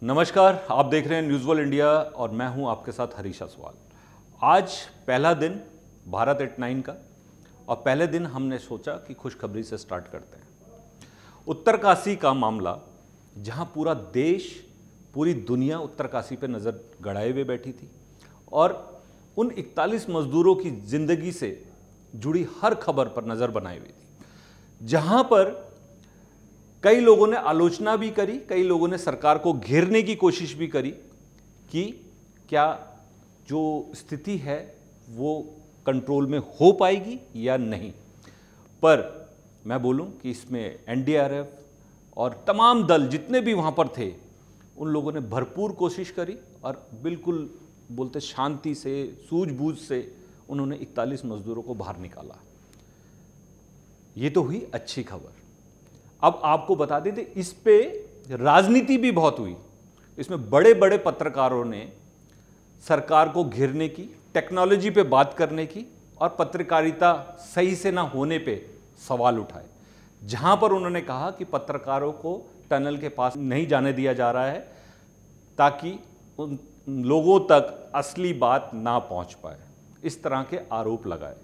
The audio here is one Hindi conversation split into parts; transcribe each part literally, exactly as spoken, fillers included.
नमस्कार, आप देख रहे हैं न्यूज़ वर्ल्ड इंडिया और मैं हूं आपके साथ हरीश असवाल। आज पहला दिन भारत एट नाइन का और पहले दिन हमने सोचा कि खुशखबरी से स्टार्ट करते हैं। उत्तरकाशी का मामला, जहां पूरा देश, पूरी दुनिया उत्तरकाशी पे नज़र गड़ाए हुए बैठी थी और उन इकतालीस मजदूरों की ज़िंदगी से जुड़ी हर खबर पर नज़र बनाई हुई थी, जहां पर कई लोगों ने आलोचना भी करी, कई लोगों ने सरकार को घेरने की कोशिश भी करी कि क्या जो स्थिति है वो कंट्रोल में हो पाएगी या नहीं। पर मैं बोलूं कि इसमें एन डी आर एफ और तमाम दल जितने भी वहाँ पर थे, उन लोगों ने भरपूर कोशिश करी और बिल्कुल बोलते शांति से, सूझबूझ से उन्होंने इकतालीस मजदूरों को बाहर निकाला। ये तो हुई अच्छी खबर। अब आपको बता देते, इस पे राजनीति भी बहुत हुई। इसमें बड़े बड़े पत्रकारों ने सरकार को घेरने की, टेक्नोलॉजी पे बात करने की और पत्रकारिता सही से ना होने पे सवाल उठाए, जहां पर उन्होंने कहा कि पत्रकारों को टनल के पास नहीं जाने दिया जा रहा है ताकि उन लोगों तक असली बात ना पहुंच पाए। इस तरह के आरोप लगाए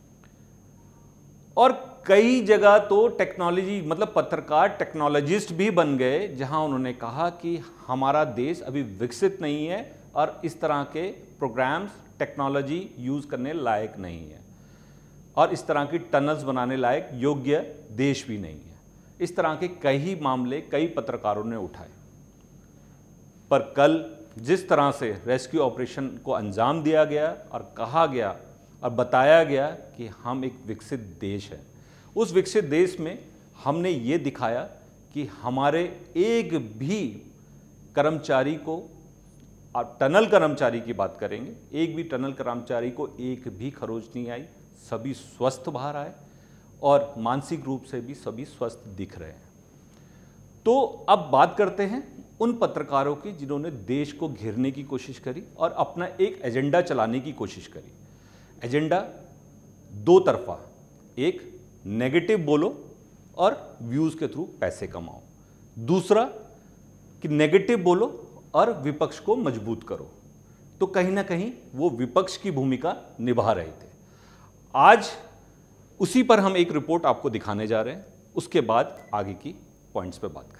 और कई जगह तो टेक्नोलॉजी मतलब पत्रकार टेक्नोलॉजिस्ट भी बन गए, जहां उन्होंने कहा कि हमारा देश अभी विकसित नहीं है और इस तरह के प्रोग्राम्स, टेक्नोलॉजी यूज़ करने लायक नहीं है और इस तरह की टनल्स बनाने लायक योग्य देश भी नहीं है। इस तरह के कई मामले कई पत्रकारों ने उठाए। पर कल जिस तरह से रेस्क्यू ऑपरेशन को अंजाम दिया गया और कहा गया और बताया गया कि हम एक विकसित देश है, उस विकसित देश में हमने ये दिखाया कि हमारे एक भी कर्मचारी को, आप टनल कर्मचारी की बात करेंगे, एक भी टनल कर्मचारी को एक भी खरोच नहीं आई, सभी स्वस्थ बाहर आए और मानसिक रूप से भी सभी स्वस्थ दिख रहे हैं। तो अब बात करते हैं उन पत्रकारों की जिन्होंने देश को घेरने की कोशिश करी और अपना एक एजेंडा चलाने की कोशिश करी। एजेंडा दो तरफा, एक नेगेटिव बोलो और व्यूज के थ्रू पैसे कमाओ, दूसरा कि नेगेटिव बोलो और विपक्ष को मजबूत करो। तो कहीं ना कहीं वो विपक्ष की भूमिका निभा रहे थे। आज उसी पर हम एक रिपोर्ट आपको दिखाने जा रहे हैं, उसके बाद आगे की पॉइंट्स पे बात करेंगे।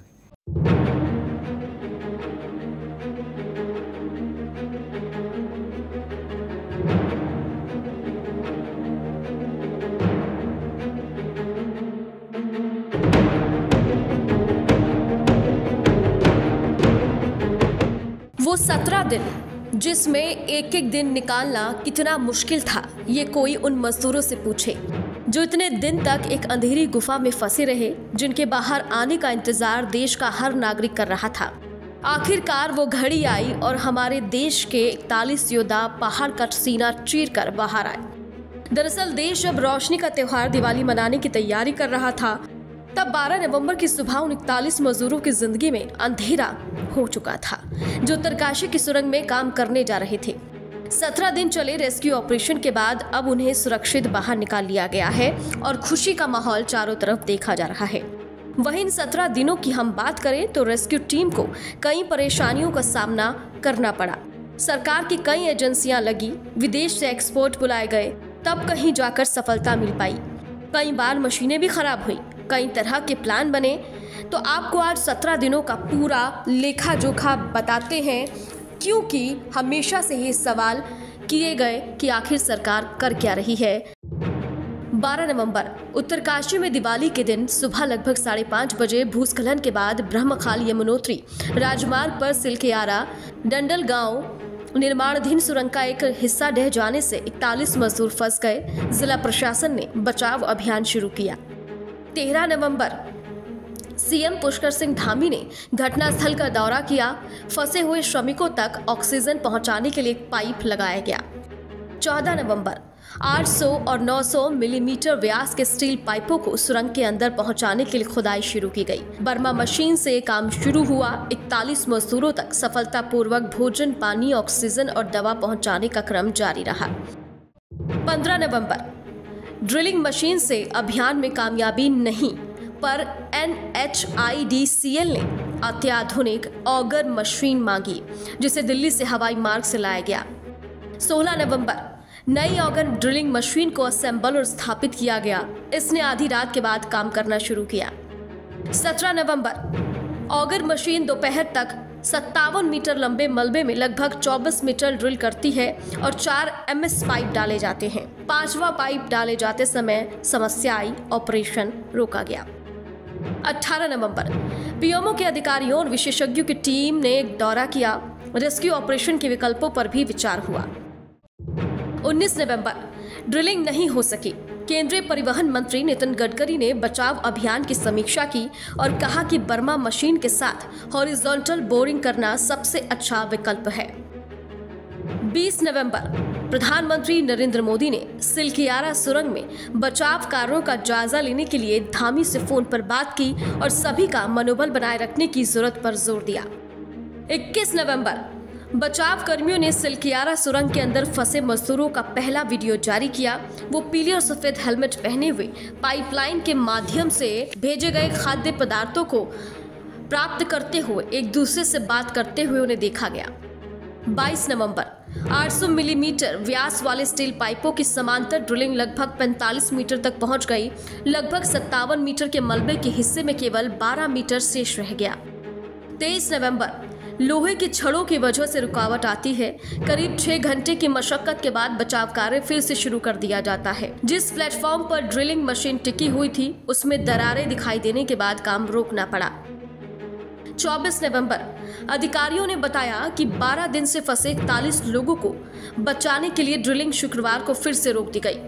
वो सत्रह दिन जिसमें एक एक दिन निकालना कितना मुश्किल था, ये कोई उन मजदूरों से पूछे जो इतने दिन तक एक अंधेरी गुफा में फंसे रहे, जिनके बाहर आने का इंतजार देश का हर नागरिक कर रहा था। आखिरकार वो घड़ी आई और हमारे देश के इकतालीस योद्धा पहाड़ का सीना चीर कर बाहर आए। दरअसल देश जब रोशनी का त्योहार दिवाली मनाने की तैयारी कर रहा था, तब बारह नवंबर की सुबह उन इकतालीस मजदूरों की जिंदगी में अंधेरा हो चुका था, जो उत्तरकाशी की सुरंग में काम करने जा रहे थे। सत्रह दिन चले रेस्क्यू ऑपरेशन के बाद अब उन्हें सुरक्षित बाहर निकाल लिया गया है और खुशी का माहौल चारों तरफ देखा जा रहा है। वहीं इन सत्रह दिनों की हम बात करें तो रेस्क्यू टीम को कई परेशानियों का सामना करना पड़ा। सरकार की कई एजेंसियां लगी, विदेश से एक्सपर्ट बुलाए गए, तब कहीं जाकर सफलता मिल पाई। कई बार मशीनें भी खराब हुई, कई तरह के प्लान बने। तो आपको आज सत्रह दिनों का पूरा लेखा जोखा बताते हैं, क्योंकि हमेशा से ये सवाल किए गए कि आखिर सरकार कर क्या रही है। बारह नवंबर उत्तरकाशी में दिवाली के दिन सुबह लगभग साढ़े पाँच बजे भूस्खलन के बाद ब्रह्मखाल यमुनोत्री राजमार्ग पर सिलकेयारा डंडल गांव निर्माणाधीन सुरंग का एक हिस्सा ढह जाने से इकतालीस मजदूर फंस गए। जिला प्रशासन ने बचाव अभियान शुरू किया। तेरह नवंबर सीएम पुष्कर सिंह धामी ने घटनास्थल का दौरा किया। फंसे हुए श्रमिकों तक ऑक्सीजन पहुंचाने के लिए एक पाइप लगाया गया। चौदह नवंबर आठ सौ और नौ सौ मिलीमीटर व्यास के स्टील पाइपों को सुरंग के अंदर पहुंचाने के लिए खुदाई शुरू की गई। बर्मा मशीन से काम शुरू हुआ। इकतालीस मजदूरों तक सफलतापूर्वक भोजन, पानी, ऑक्सीजन और दवा पहुंचाने का क्रम जारी रहा। पंद्रह नवंबर ड्रिलिंग मशीन से अभियान में कामयाबी नहीं, पर N H I D C L ने अत्याधुनिक ऑगर मशीन मांगी, जिसे दिल्ली से हवाई मार्ग से लाया गया। सोलह नवंबर नई ऑगर ड्रिलिंग मशीन को असेंबल और स्थापित किया गया। इसने आधी रात के बाद काम करना शुरू किया। सत्रह नवंबर ऑगर मशीन दोपहर तक सत्तावन मीटर लंबे मलबे में लगभग चौबीस मीटर ड्रिल करती है और चार एमएस पाइप डाले जाते हैं। पांचवा पाइप डाले जाते समय समस्या आई, ऑपरेशन रोका गया। अठारह नवंबर पीएमओ के अधिकारियों और विशेषज्ञों की टीम ने एक दौरा किया। रेस्क्यू ऑपरेशन के विकल्पों पर भी विचार हुआ। उन्नीस नवंबर ड्रिलिंग नहीं हो सकी। केंद्रीय परिवहन मंत्री नितिन गडकरी ने बचाव अभियान की समीक्षा की और कहा कि बर्मा मशीन के साथ हॉरिजॉन्टल बोरिंग करना सबसे अच्छा विकल्प है। बीस नवंबर प्रधानमंत्री नरेंद्र मोदी ने सिलकियारा सुरंग में बचाव कार्यों का जायजा लेने के लिए धामी से फोन पर बात की और सभी का मनोबल बनाए रखने की जरूरत पर जोर दिया। इक्कीस नवंबर बचाव कर्मियों ने सिलकियारा सुरंग के अंदर फंसे मजदूरों का पहला वीडियो जारी किया। वो पीले और सफेद हेलमेट पहने हुए पाइपलाइन के माध्यम से भेजे गए खाद्य पदार्थों को प्राप्त करते हुए एक दूसरे से बात करते हुए उन्हें देखा गया। बाईस नवंबर आठ सौ मिलीमीटर व्यास वाले स्टील पाइपों की समांतर ड्रिलिंग लगभग पैंतालीस मीटर तक पहुंच गई। लगभग सत्तावन मीटर के मलबे के हिस्से में केवल बारह मीटर शेष रह गया। तेईस नवंबर लोहे की छड़ों की वजह से रुकावट आती है। करीब छह घंटे की मशक्कत के बाद बचाव कार्य फिर से शुरू कर दिया जाता है। जिस प्लेटफॉर्म पर ड्रिलिंग मशीन टिकी हुई थी उसमें दरारें दिखाई देने के बाद काम रोकना पड़ा। चौबीस नवंबर अधिकारियों ने बताया कि बारह दिन से फंसे इकतालीस लोगों को बचाने के लिए ड्रिलिंग शुक्रवार को फिर से रोक दी गई।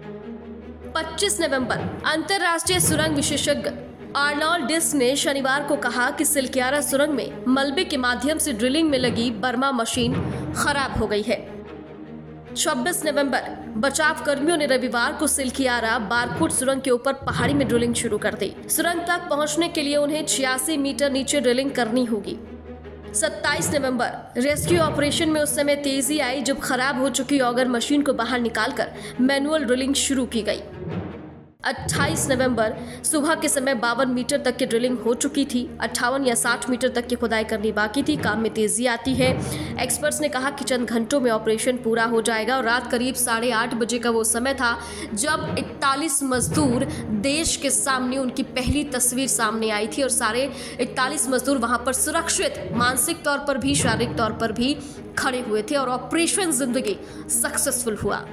पच्चीस नवंबर अंतरराष्ट्रीय सुरंग विशेषज्ञ आर्नोल्ड डिस ने शनिवार को कहा कि सिलकियारा सुरंग में मलबे के माध्यम से ड्रिलिंग में लगी बर्मा मशीन खराब हो गई है। छब्बीस नवंबर बचाव कर्मियों ने रविवार को सिलकियारा बारकुट सुरंग के ऊपर पहाड़ी में ड्रिलिंग शुरू कर दी। सुरंग तक पहुंचने के लिए उन्हें छियासी मीटर नीचे ड्रिलिंग करनी होगी। सत्ताईस नवंबर रेस्क्यू ऑपरेशन में उस समय तेजी आई जब खराब हो चुकी ऑगर मशीन को बाहर निकालकर मैनुअल ड्रिलिंग शुरू की गई। अट्ठाईस नवंबर सुबह के समय बावन मीटर तक की ड्रिलिंग हो चुकी थी। अट्ठावन या साठ मीटर तक की खुदाई करनी बाकी थी। काम में तेजी आती है। एक्सपर्ट्स ने कहा कि चंद घंटों में ऑपरेशन पूरा हो जाएगा और रात करीब साढ़े आठ बजे का वो समय था जब इकतालीस मजदूर देश के सामने उनकी पहली तस्वीर सामने आई थी और सारे इकतालीस मजदूर वहां पर सुरक्षित, मानसिक तौर पर भी शारीरिक तौर पर भी खड़े हुए थे और ऑपरेशन जिंदगी सक्सेसफुल हुआ।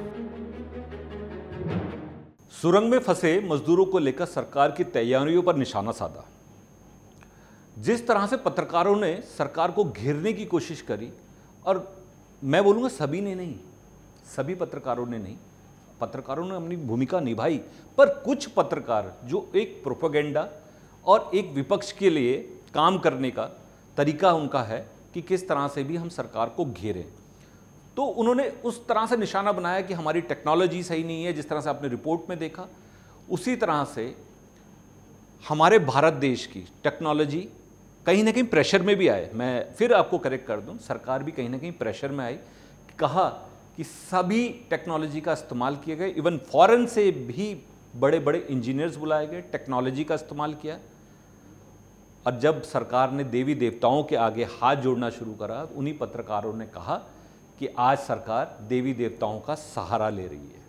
सुरंग में फंसे मजदूरों को लेकर सरकार की तैयारियों पर निशाना साधा। जिस तरह से पत्रकारों ने सरकार को घेरने की कोशिश करी, और मैं बोलूँगा सभी ने नहीं, सभी पत्रकारों ने नहीं, पत्रकारों ने अपनी भूमिका निभाई, पर कुछ पत्रकार जो एक प्रोपेगेंडा और एक विपक्ष के लिए काम करने का तरीका उनका है कि किस तरह से भी हम सरकार को घेरें, तो उन्होंने उस तरह से निशाना बनाया कि हमारी टेक्नोलॉजी सही नहीं है। जिस तरह से आपने रिपोर्ट में देखा, उसी तरह से हमारे भारत देश की टेक्नोलॉजी कहीं ना कहीं प्रेशर में भी आए। मैं फिर आपको करेक्ट कर दूं, सरकार भी कहीं ना कहीं प्रेशर में आई। कहा कि सभी टेक्नोलॉजी का इस्तेमाल किया गया, इवन फॉरेन से भी बड़े बड़े इंजीनियर्स बुलाए गए, टेक्नोलॉजी का इस्तेमाल किया। और जब सरकार ने देवी देवताओं के आगे हाथ जोड़ना शुरू करा, उन्हीं पत्रकारों ने कहा कि आज सरकार देवी देवताओं का सहारा ले रही है।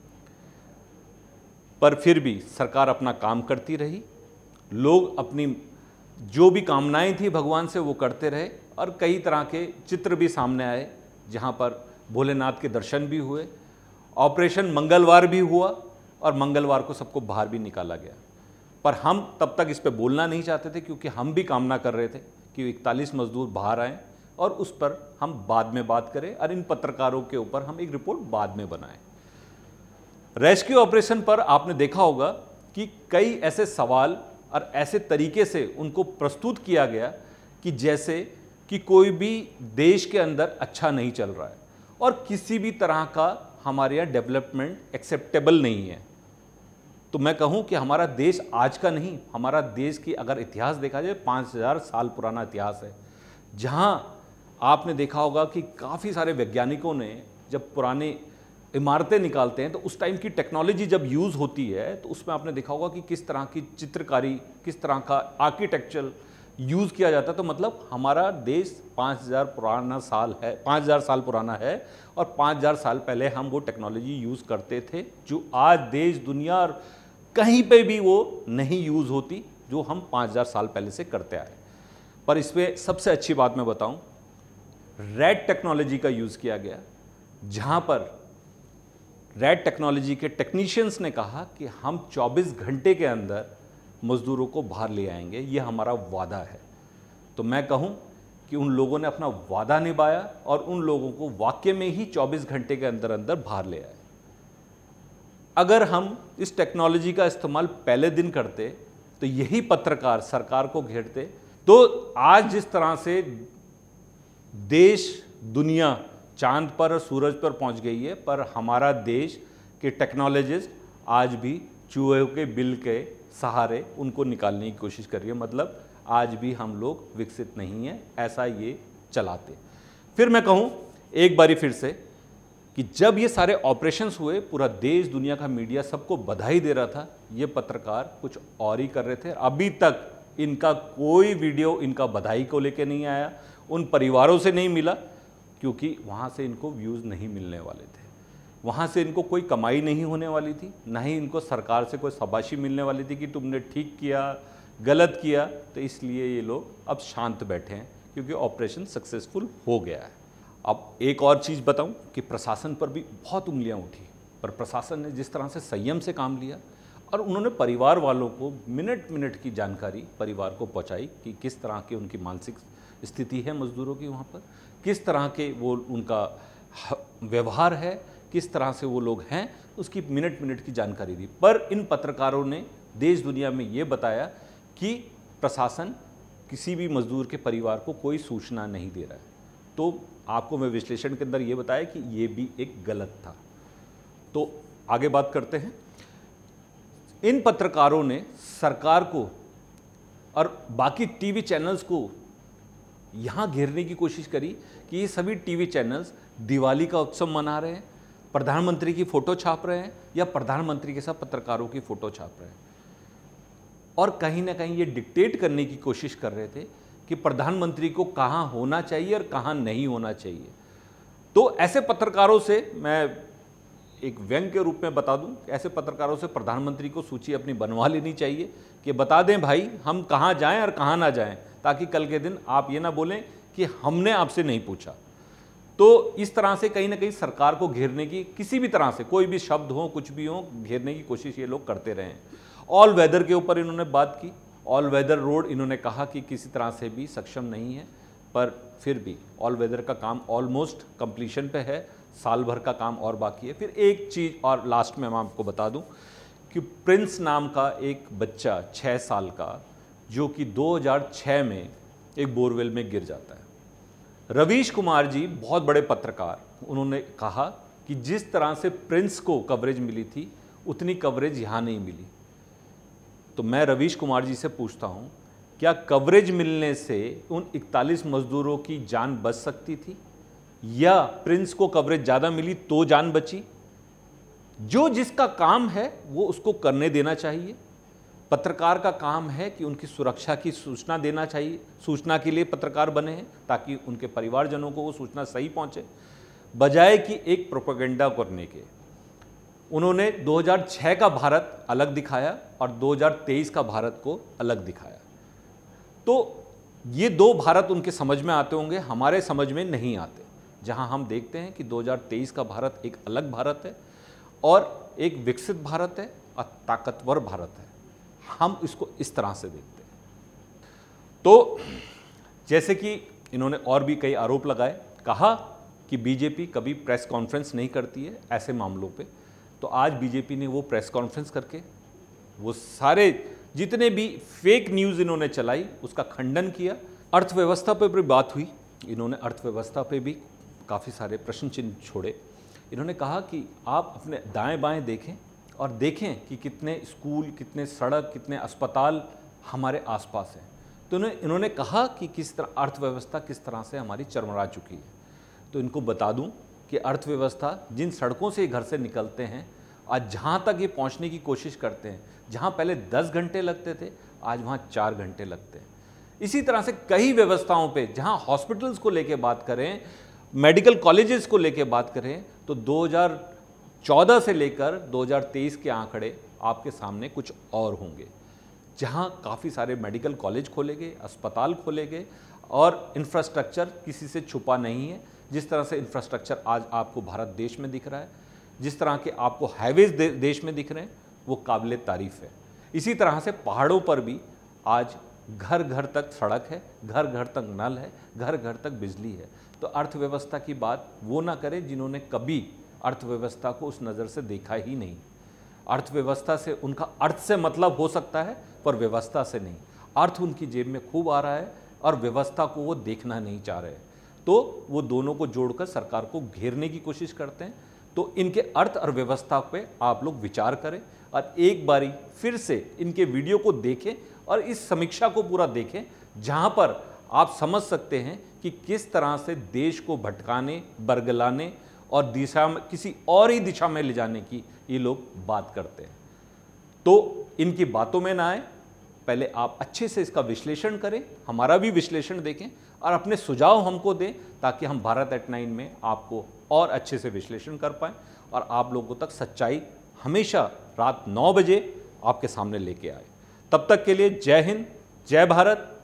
पर फिर भी सरकार अपना काम करती रही। लोग अपनी जो भी कामनाएं थी भगवान से वो करते रहे, और कई तरह के चित्र भी सामने आए जहां पर भोलेनाथ के दर्शन भी हुए। ऑपरेशन मंगलवार भी हुआ और मंगलवार को सबको बाहर भी निकाला गया। पर हम तब तक इस पे बोलना नहीं चाहते थे, क्योंकि हम भी कामना कर रहे थे कि इकतालीस मजदूर बाहर आएँ और उस पर हम बाद में बात करें और इन पत्रकारों के ऊपर हम एक रिपोर्ट बाद में बनाएं। रेस्क्यू ऑपरेशन पर आपने देखा होगा कि कई ऐसे सवाल और ऐसे तरीके से उनको प्रस्तुत किया गया कि जैसे कि कोई भी देश के अंदर अच्छा नहीं चल रहा है और किसी भी तरह का हमारे यहाँ डेवलपमेंट एक्सेप्टेबल नहीं है। तो मैं कहूँ कि हमारा देश आज का नहीं, हमारा देश की अगर इतिहास देखा जाए पाँच हज़ार साल पुराना इतिहास है, जहाँ आपने देखा होगा कि काफ़ी सारे वैज्ञानिकों ने जब पुराने इमारतें निकालते हैं तो उस टाइम की टेक्नोलॉजी जब यूज़ होती है तो उसमें आपने देखा होगा कि किस तरह की चित्रकारी, किस तरह का आर्किटेक्चर यूज़ किया जाता है, तो मतलब हमारा देश पाँच हज़ार पुराना साल है, पाँच हज़ार साल पुराना है और पाँच हज़ार साल पहले हम वो टेक्नोलॉजी यूज़ करते थे जो आज देश दुनिया और कहीं पे भी वो नहीं यूज़ होती, जो हम पाँच हज़ार साल पहले से करते आए। पर इसमें सबसे अच्छी बात मैं बताऊं, रैट टेक्नोलॉजी का यूज़ किया गया, जहां पर रैट टेक्नोलॉजी के टेक्नीशियंस ने कहा कि हम चौबीस घंटे के अंदर मजदूरों को बाहर ले आएंगे, ये हमारा वादा है। तो मैं कहूं कि उन लोगों ने अपना वादा निभाया और उन लोगों को वाकई में ही चौबीस घंटे के अंदर अंदर बाहर ले आए। अगर हम इस टेक्नोलॉजी का इस्तेमाल पहले दिन करते तो यही पत्रकार सरकार को घेरते, तो आज जिस तरह से देश दुनिया चांद पर और सूरज पर पहुंच गई है, पर हमारा देश के टेक्नोलॉजिस्ट आज भी चूहे के बिल के सहारे उनको निकालने की कोशिश कर रही है। मतलब आज भी हम लोग विकसित नहीं हैं, ऐसा ये चलाते। फिर मैं कहूं एक बारी फिर से कि जब ये सारे ऑपरेशंस हुए, पूरा देश दुनिया का मीडिया सबको बधाई दे रहा था, ये पत्रकार कुछ और ही कर रहे थे। अभी तक इनका कोई वीडियो इनका बधाई को लेके नहीं आया, उन परिवारों से नहीं मिला, क्योंकि वहाँ से इनको व्यूज़ नहीं मिलने वाले थे, वहाँ से इनको कोई कमाई नहीं होने वाली थी, ना ही इनको सरकार से कोई शाबाशी मिलने वाली थी कि तुमने ठीक किया, गलत किया। तो इसलिए ये लोग अब शांत बैठे हैं, क्योंकि ऑपरेशन सक्सेसफुल हो गया है। अब एक और चीज़ बताऊं कि प्रशासन पर भी बहुत उंगलियां उठी, पर प्रशासन ने जिस तरह से संयम से काम लिया और उन्होंने परिवार वालों को मिनट मिनट की जानकारी परिवार को पहुंचाई कि किस तरह की उनकी मानसिक स्थिति है मजदूरों की, वहाँ पर किस तरह के वो उनका व्यवहार है, किस तरह से वो लोग हैं, उसकी मिनट मिनट की जानकारी दी। पर इन पत्रकारों ने देश दुनिया में ये बताया कि प्रशासन किसी भी मजदूर के परिवार को कोई सूचना नहीं दे रहा है। तो आपको मैं विश्लेषण के अंदर ये बताया कि ये भी एक गलत था। तो आगे बात करते हैं। इन पत्रकारों ने सरकार को और बाकी टीवी चैनल्स को यहाँ घेरने की कोशिश करी कि ये सभी टीवी चैनल्स दिवाली का उत्सव मना रहे हैं, प्रधानमंत्री की फ़ोटो छाप रहे हैं या प्रधानमंत्री के साथ पत्रकारों की फ़ोटो छाप रहे हैं, और कहीं ना कहीं ये डिक्टेट करने की कोशिश कर रहे थे कि प्रधानमंत्री को कहाँ होना चाहिए और कहाँ नहीं होना चाहिए। तो ऐसे पत्रकारों से मैं एक व्यंग के रूप में बता दूं, ऐसे पत्रकारों से प्रधानमंत्री को सूची अपनी बनवा लेनी चाहिए कि बता दें भाई हम कहाँ जाएं और कहाँ ना जाएं, ताकि कल के दिन आप ये ना बोलें कि हमने आपसे नहीं पूछा। तो इस तरह से कहीं ना कहीं सरकार को घेरने की, किसी भी तरह से कोई भी शब्द हो, कुछ भी हो, घेरने की कोशिश ये लोग करते रहे। ऑल वेदर के ऊपर इन्होंने बात की, ऑल वेदर रोड इन्होंने कहा कि किसी तरह से भी सक्षम नहीं है, पर फिर भी ऑल वेदर का काम ऑलमोस्ट कंप्लीशन पे है, साल भर का काम और बाकी है। फिर एक चीज़ और लास्ट में मैं आपको बता दूं कि प्रिंस नाम का एक बच्चा छः साल का, जो कि दो हज़ार छह में एक बोरवेल में गिर जाता है। रवीश कुमार जी बहुत बड़े पत्रकार, उन्होंने कहा कि जिस तरह से प्रिंस को कवरेज मिली थी उतनी कवरेज यहाँ नहीं मिली। तो मैं रवीश कुमार जी से पूछता हूँ, क्या कवरेज मिलने से उन इकतालीस मजदूरों की जान बच सकती थी, या प्रिंस को कवरेज ज़्यादा मिली तो जान बची? जो जिसका काम है वो उसको करने देना चाहिए। पत्रकार का काम है कि उनकी सुरक्षा की सूचना देना चाहिए, सूचना के लिए पत्रकार बने हैं ताकि उनके परिवारजनों को वो सूचना सही पहुंचे, बजाय कि एक प्रोपेगेंडा करने के। उन्होंने दो हज़ार छह का भारत अलग दिखाया और दो हज़ार तेईस का भारत को अलग दिखाया। तो ये दो भारत उनके समझ में आते होंगे, हमारे समझ में नहीं आते। जहां हम देखते हैं कि दो हज़ार तेईस का भारत एक अलग भारत है और एक विकसित भारत है और ताकतवर भारत है, हम इसको इस तरह से देखते हैं। तो जैसे कि इन्होंने और भी कई आरोप लगाए, कहा कि बीजेपी कभी प्रेस कॉन्फ्रेंस नहीं करती है ऐसे मामलों पे, तो आज बीजेपी ने वो प्रेस कॉन्फ्रेंस करके वो सारे जितने भी फेक न्यूज़ इन्होंने चलाई उसका खंडन किया। अर्थव्यवस्था पे भी बात हुई, इन्होंने अर्थव्यवस्था पे भी काफ़ी सारे प्रश्न चिन्ह छोड़े। इन्होंने कहा कि आप अपने दाएं बाएं देखें और देखें कि कितने स्कूल, कितने सड़क, कितने अस्पताल हमारे आसपास हैं। तो इन्होंने कहा कि किस तरह अर्थव्यवस्था किस तरह से हमारी चरमरा चुकी है। तो इनको बता दूं कि अर्थव्यवस्था जिन सड़कों से घर से निकलते हैं, आज जहाँ तक ये पहुँचने की कोशिश करते हैं, जहाँ पहले दस घंटे लगते थे आज वहाँ चार घंटे लगते हैं। इसी तरह से कई व्यवस्थाओं पे, जहां हॉस्पिटल्स को लेके बात करें, मेडिकल कॉलेजेस को लेके बात करें, तो दो हज़ार चौदह से लेकर दो हज़ार तेईस के आंकड़े आपके सामने कुछ और होंगे, जहां काफ़ी सारे मेडिकल कॉलेज खोले गए, अस्पताल खोले गए और इंफ्रास्ट्रक्चर किसी से छुपा नहीं है। जिस तरह से इंफ्रास्ट्रक्चर आज आपको भारत देश में दिख रहा है, जिस तरह के आपको हाईवेज दे, देश में दिख रहे हैं, वो काबिल तारीफ़ है। इसी तरह से पहाड़ों पर भी आज घर घर तक सड़क है, घर घर तक नल है, घर घर तक बिजली है। तो अर्थव्यवस्था की बात वो ना करें जिन्होंने कभी अर्थव्यवस्था को उस नज़र से देखा ही नहीं। अर्थव्यवस्था से उनका अर्थ से मतलब हो सकता है, पर व्यवस्था से नहीं। अर्थ उनकी जेब में खूब आ रहा है और व्यवस्था को वो देखना नहीं चाह रहे, तो वो दोनों को जोड़कर सरकार को घेरने की कोशिश करते हैं। तो इनके अर्थ और व्यवस्था पे आप लोग विचार करें और एक बारी फिर से इनके वीडियो को देखें और इस समीक्षा को पूरा देखें, जहां पर आप समझ सकते हैं कि किस तरह से देश को भटकाने, बरगलाने और दिशा में, किसी और ही दिशा में ले जाने की ये लोग बात करते हैं। तो इनकी बातों में ना आए, पहले आप अच्छे से इसका विश्लेषण करें, हमारा भी विश्लेषण देखें और अपने सुझाव हमको दें, ताकि हम भारत एट नाइन में आपको और अच्छे से विश्लेषण कर पाएँ और आप लोगों तक सच्चाई हमेशा रात नौ बजे आपके सामने लेके आए। तब तक के लिए जय हिंद, जय भारत।